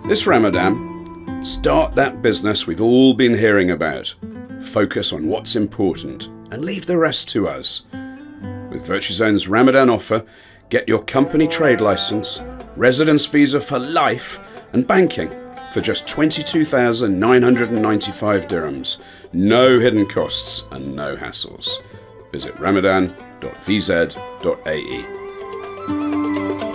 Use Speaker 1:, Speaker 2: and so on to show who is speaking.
Speaker 1: This Ramadan, start that business we've all been hearing about. Focus on what's important and leave the rest to us. With Virtuzone's Ramadan offer, get your company trade license, residence visa for life and banking for just 22,995 dirhams. No hidden costs and no hassles. Visit ramadan.vz.ae.